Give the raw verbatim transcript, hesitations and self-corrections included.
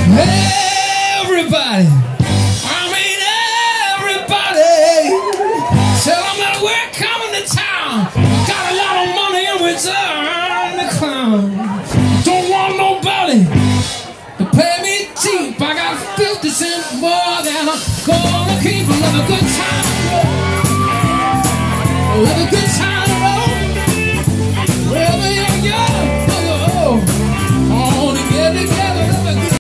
Everybody, I mean everybody, tell them that we're coming to town. Got a lot of money in return to clown. Don't want nobody to pay me cheap. I got fifty cents more than I'm gonna keep. Love a good time, love a good time.